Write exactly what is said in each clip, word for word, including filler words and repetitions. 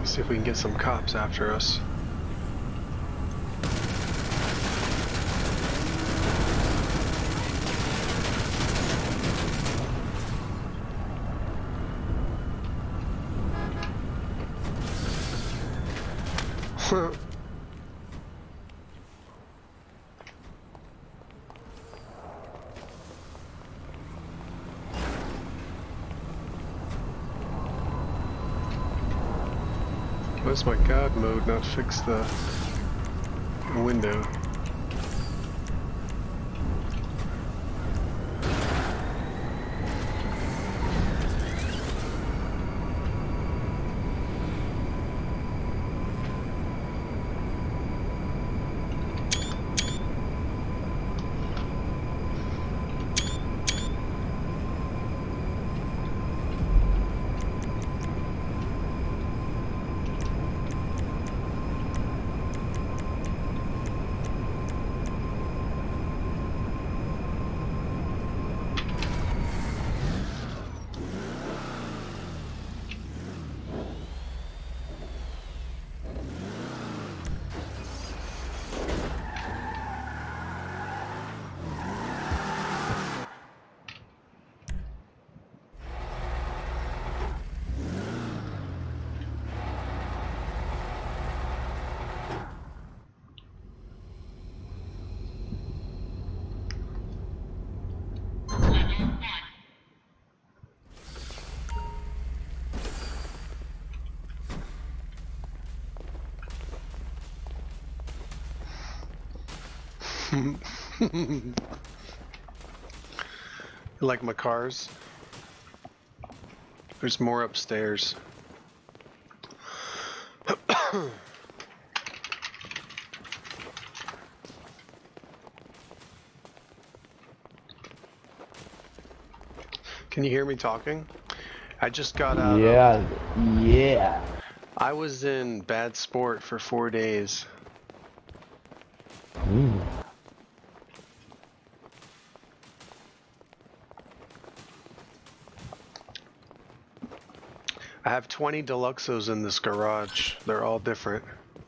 See if we can get some cops after us. Why's my God mode not fix the window? You like my cars? There's more upstairs. Can you hear me talking? I just got out yeah, of... Yeah. I was in bad sport for four days. Mm. I have twenty Deluxos in this garage. They're all different.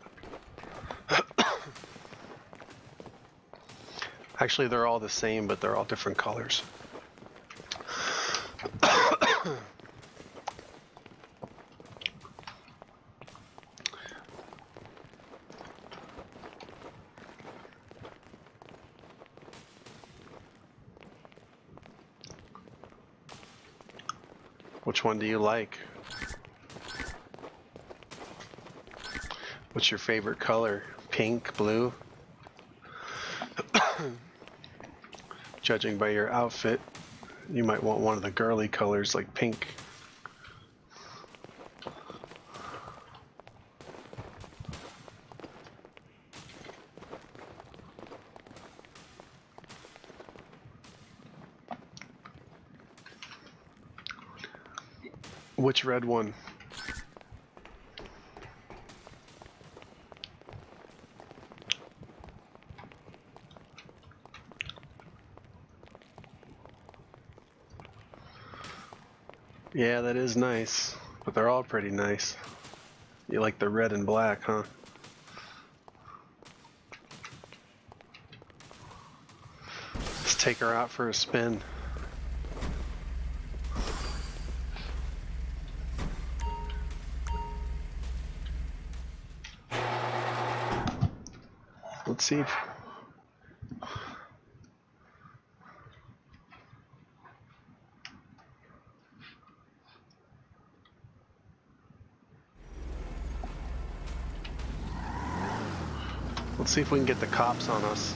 Actually, they're all the same, but they're all different colors. Which one do you like? What's your favorite color? Pink, blue? Judging by your outfit, you might want one of the girly colors like pink. Which red one? Yeah, that is nice, but they're all pretty nice. You like the red and black, huh? Let's take her out for a spin. Let's see. Let's see if we can get the cops on us.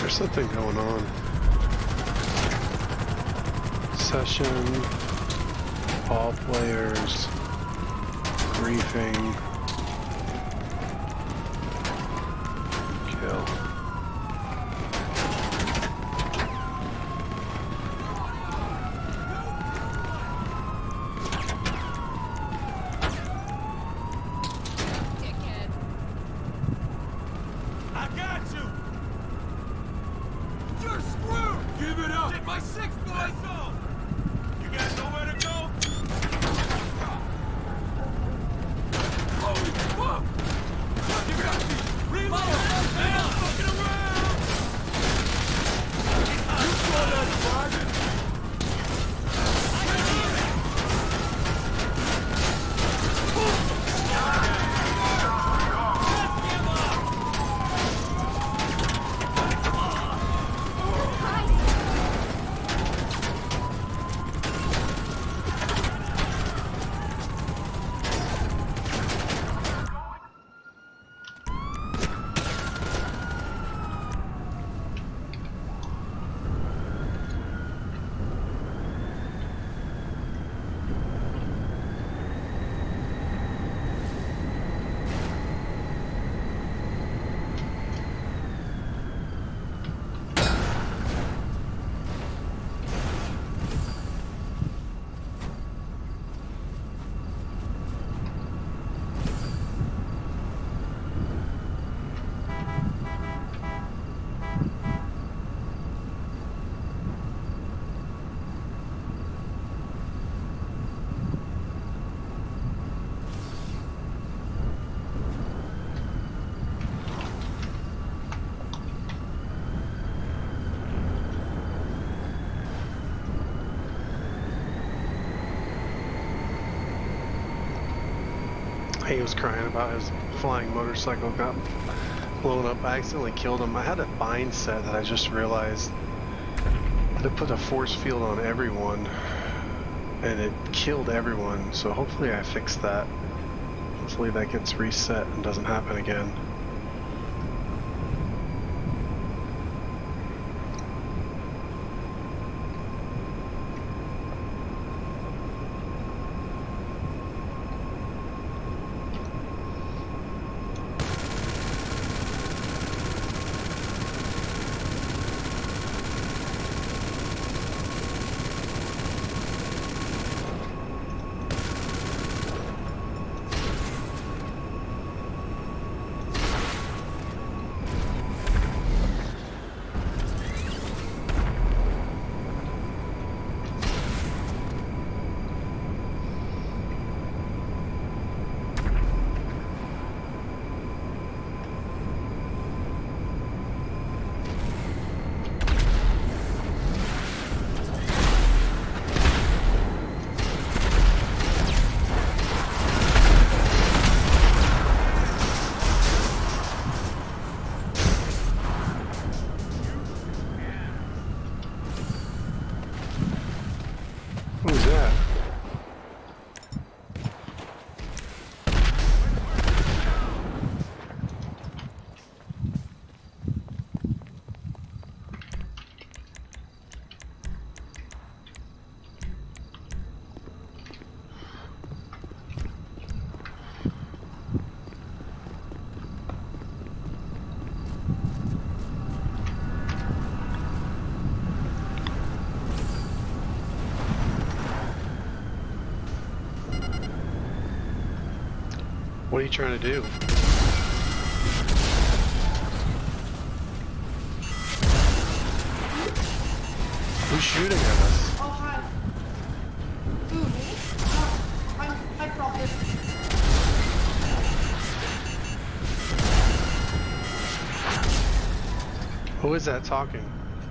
There's something going on. Session, all players, briefing, kill. He was crying about his flying motorcycle got blown up. I accidentally killed him. I had a bind set that I just realized I had to put a force field on everyone and it killed everyone, so hopefully I fixed that. Hopefully that gets reset and doesn't happen again. Who's that? What are you trying to do? Who's shooting at us? Oh, hi. Who, me? Oh, I'm, hi, Prophet. Who is that talking?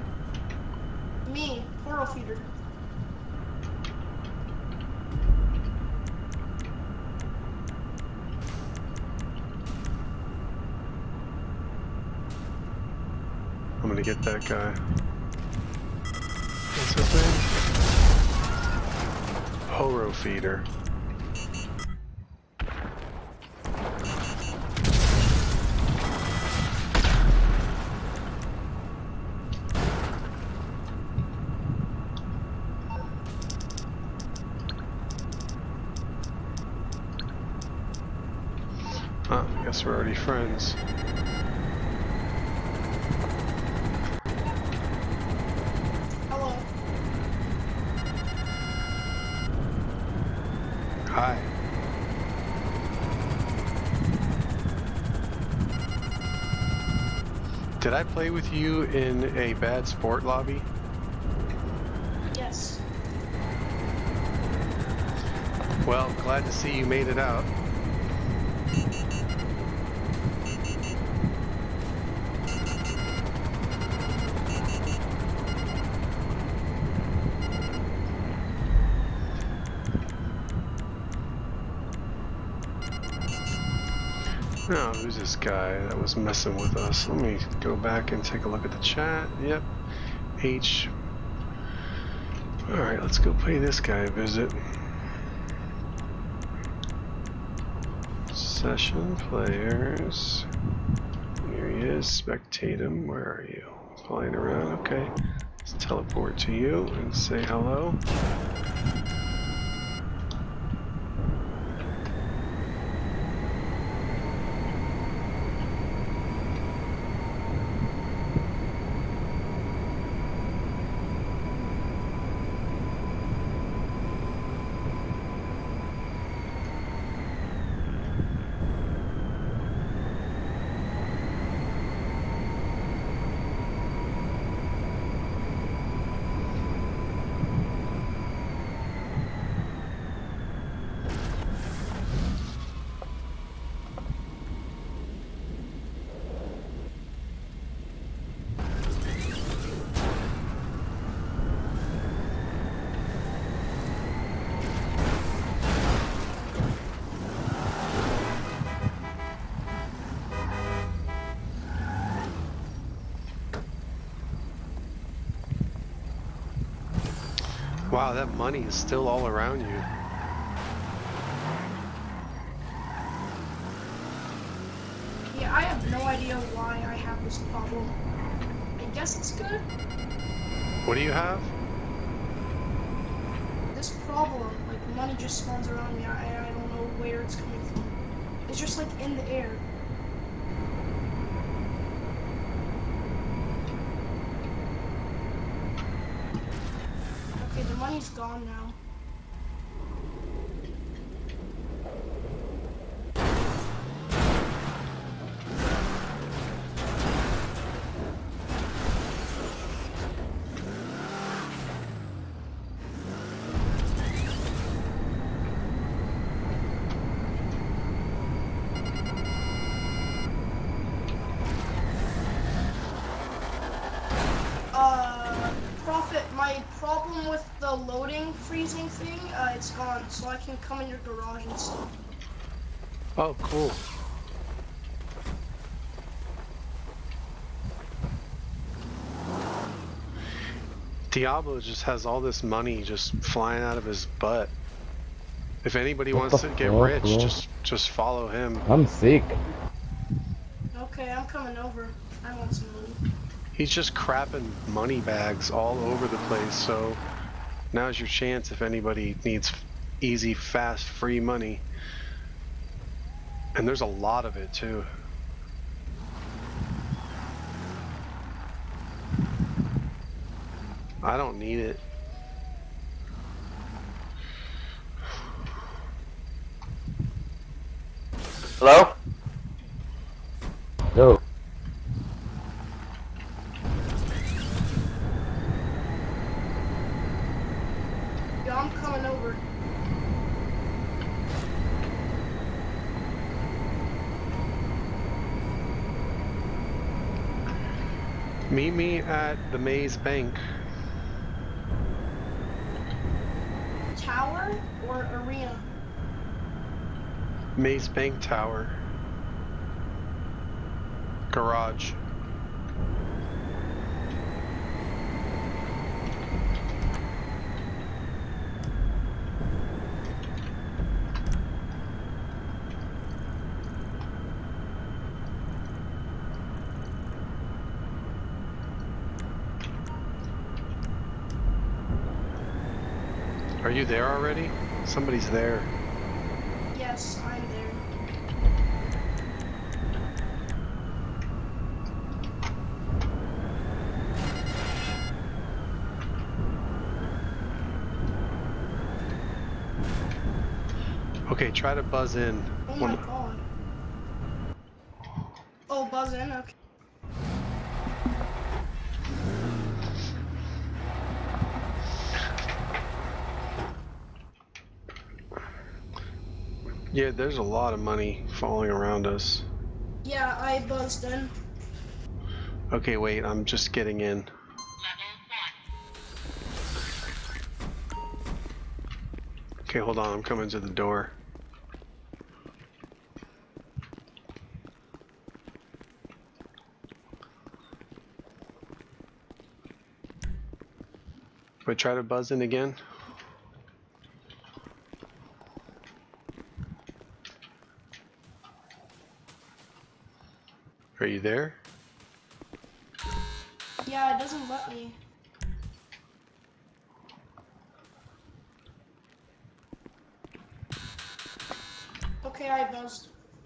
Me, Coral Feeder. I'm gonna get that guy. What's his name? Horo Feeder. Huh, guess we're already friends. Hello. Hi. Did I play with you in a bad sport lobby? Yes. Well, glad to see you made it out. Oh, who's this guy that was messing with us? Let me go back and take a look at the chat. Yep. H. Alright, let's go pay this guy a visit. Session players. Here he is. Spectate him. Where are you? Flying around. Okay. Let's teleport to you and say hello. Wow, that money is still all around you. Yeah, I have no idea why I have this problem. I guess it's good. What do you have? This problem, like money just spawns around me. I I don't know where it's coming from. It's just like in the air. Okay, the money's gone now. Uh, Prophet, my problem with the loading freezing thing, uh, it's gone, so I can come in your garage and stuff. Oh, cool. Diablo just has all this money just flying out of his butt. If anybody What wants the to get fuck, rich, bro? just just follow him. I'm sick. Okay, I'm coming over. I want some money. He's just crapping money bags all over the place, so now's your chance if anybody needs easy, fast, free money. And there's a lot of it too. I don't need it. Hello? Yo. Yo, I'm coming over. Meet me at the Maze Bank. Tower or arena? Maze Bank Tower. Garage. Are you there already? Somebody's there. Yes, I'm there. Okay, try to buzz in. Oh When... my god. Oh, buzz in, okay. Yeah, there's a lot of money falling around us. Yeah, I buzzed in. Okay, wait, I'm just getting in. Okay, hold on, I'm coming to the door. Wait, try to buzz in again. Are you there? Yeah, it doesn't let me. Okay, I buzzed.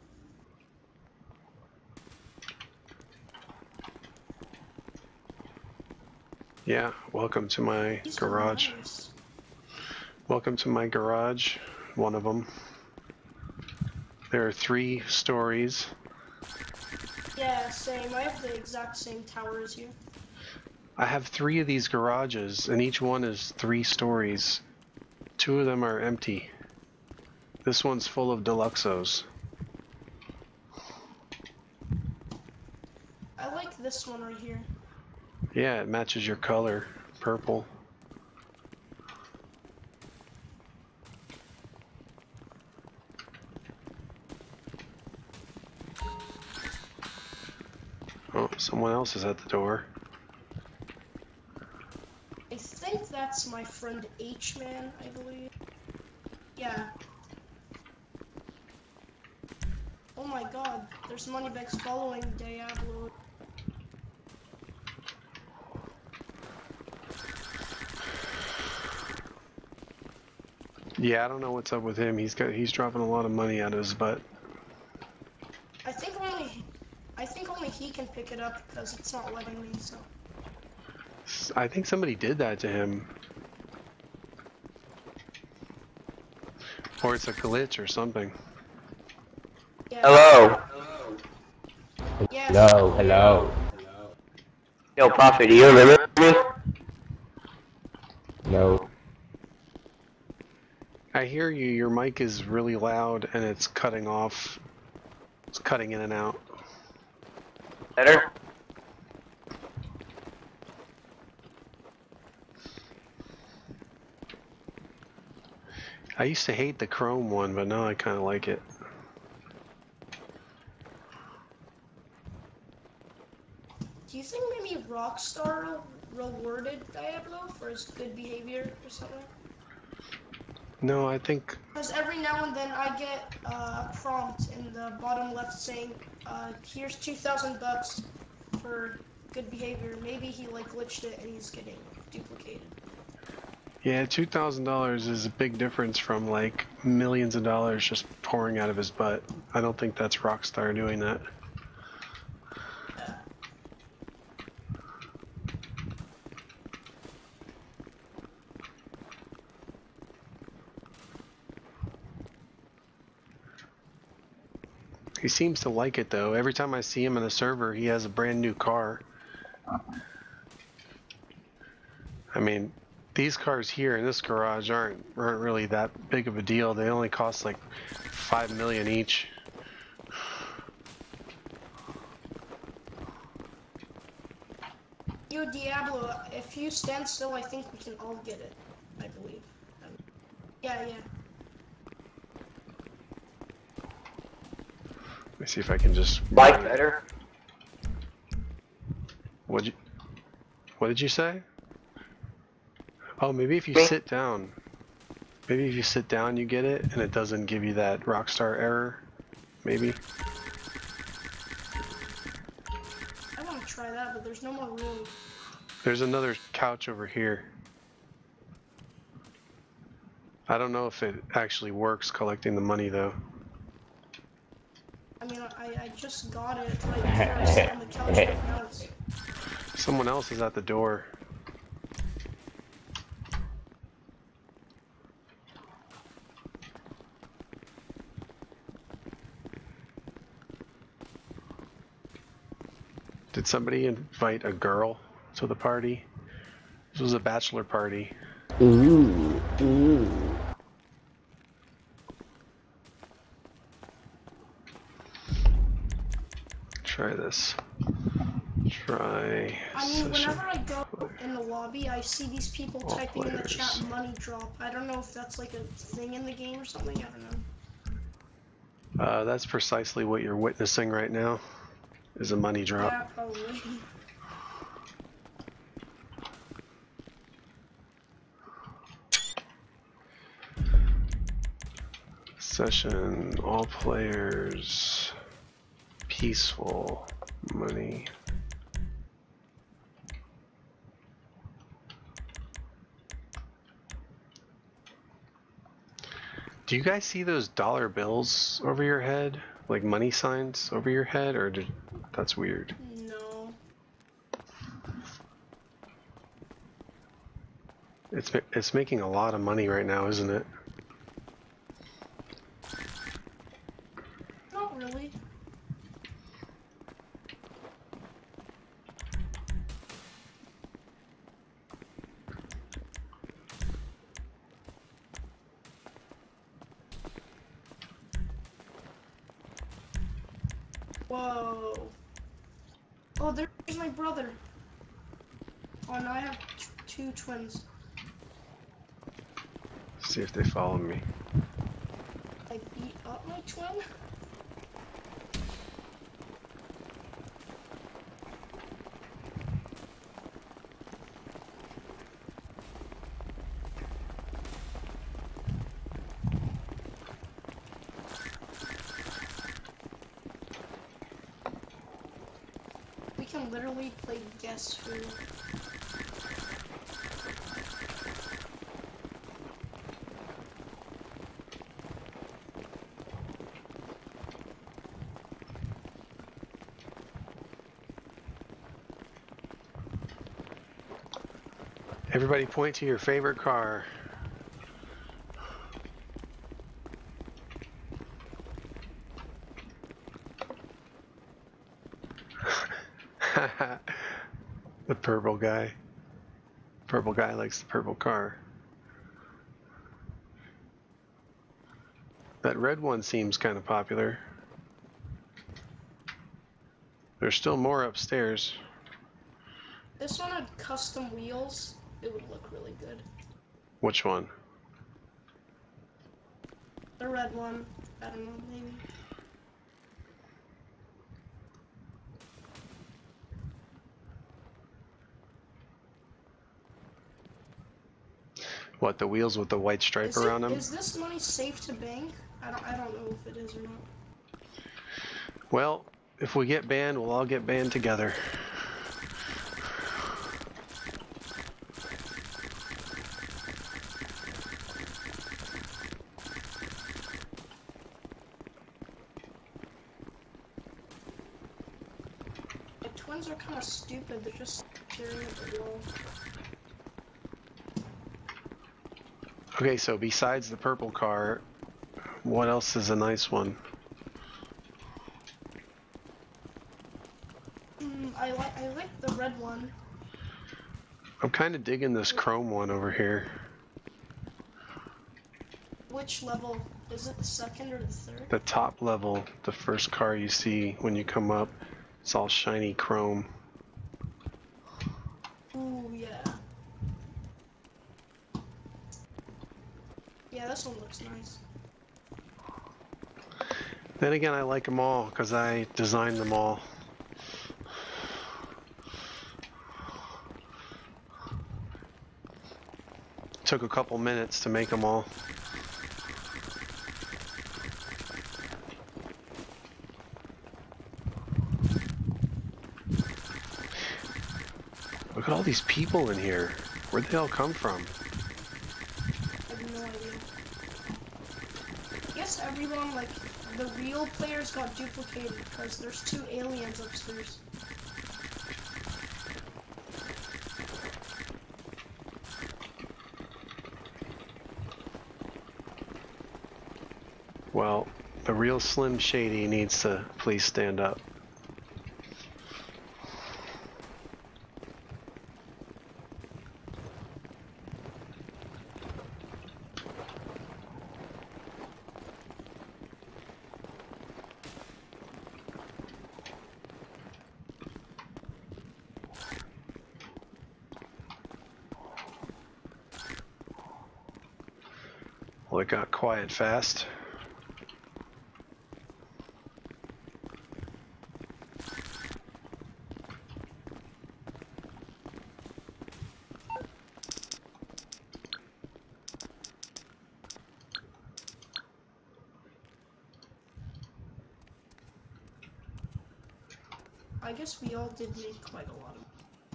Yeah, welcome to my These are garage. nice. Welcome to my garage, one of them. There are three stories. Yeah, same. I have the exact same tower as you. I have three of these garages, and each one is three stories. Two of them are empty. This one's full of Deluxos. I like this one right here. Yeah, it matches your color, purple. Oh, someone else is at the door. I think that's my friend H-Man, I believe. Yeah. Oh my god, there's moneybags following Diablo. Yeah, I don't know what's up with him. He's got he's dropping a lot of money out of his butt. I think only I think only he can pick it up because it's not letting me, so. I think somebody did that to him. Or it's a glitch or something. Yeah. Hello. Yeah. Hello, hello. Yo, Prophet, do you remember me? No. I hear you. Your mic is really loud and it's cutting off. It's cutting in and out. Better? I used to hate the Chrome one, but now I kind of like it. Do you think maybe Rockstar rewarded Diablo for his good behavior or something? No, I think... Because every now and then I get uh, a prompt in the bottom left saying, uh, here's two thousand bucks for good behavior. Maybe he like glitched it and he's getting duplicated. Yeah, two thousand dollars is a big difference from like millions of dollars just pouring out of his butt. I don't think that's Rockstar doing that. Yeah. He seems to like it though. Every time I see him in a server, he has a brand new car. I mean, these cars here in this garage aren't aren't really that big of a deal. They only cost like five million each. Yo, Diablo, if you stand still, I think we can all get it. I believe. Um, yeah, yeah. Let me see if I can just... Like better? What'd you... What did you say? Oh, maybe if you Me? sit down. Maybe if you sit down you get it, and it doesn't give you that Rockstar error. Maybe. I want to try that, but there's no more room. There's another couch over here. I don't know if it actually works collecting the money though. I mean, I, I just got it right here. I sit on the couch with mouse. Someone else is at the door. Did somebody invite a girl to the party? This was a bachelor party. Ooh, ooh. Try this. Try. I mean, session. whenever I go in the lobby, I see these people All typing in the players. chat money drop. I don't know if that's like a thing in the game or something. I don't know. Uh, that's precisely what you're witnessing right now, is a money drop. Yeah, probably. Session, all players, peaceful, money. Do you guys see those dollar bills over your head? Like money signs over your head? Or did, that's weird. No. It's, it's making a lot of money right now, isn't it? Not really. Whoa. Oh, there's my brother. Oh, now I have t two twins. See if they follow me. I beat up my twin? We can literally play Guess Who. Everybody point to your favorite car. The purple guy. Purple guy likes the purple car. That red one seems kind of popular. There's still more upstairs. This one had custom wheels. It would look really good. Which one? The red one. I don't know, maybe. What, the wheels with the white stripe Is, around it, them? is this money safe to bank? I don't, I don't know if it is or not. Well, if we get banned, we'll all get banned together. The twins are kind of stupid. They're just staring at the wall. Okay, so besides the purple car, what else is a nice one? Mm, I like I like the red one. I'm kind of digging this chrome one over here. Which level? Is it the second or the third? The top level, the first car you see when you come up, it's all shiny chrome. Ooh, yeah. Yeah, this one looks nice. Then again, I like them all because I designed them all. Took a couple minutes to make them all. Look at all these people in here. Where'd they all come from? I have no idea. I guess everyone, like, the real players got duplicated because there's two aliens upstairs. Well, the real Slim Shady needs to please stand up. Well, it got quiet fast. I guess we all did make quite a lot of.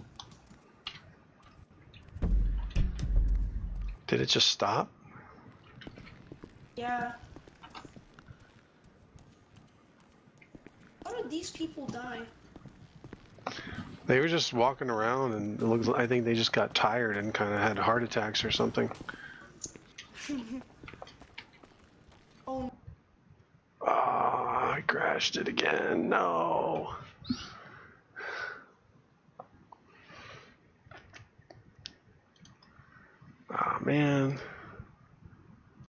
Did it just stop? Yeah. How did these people die? They were just walking around, and it looks. I think they just got tired and kind of had heart attacks or something. Oh. Oh, I crashed it again. No. Oh man.